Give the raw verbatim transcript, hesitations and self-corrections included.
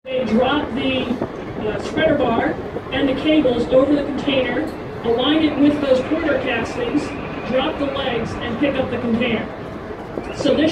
They drop the uh, spreader bar and the cables over the container, align it with those quarter castings, drop the legs, and pick up the container. So this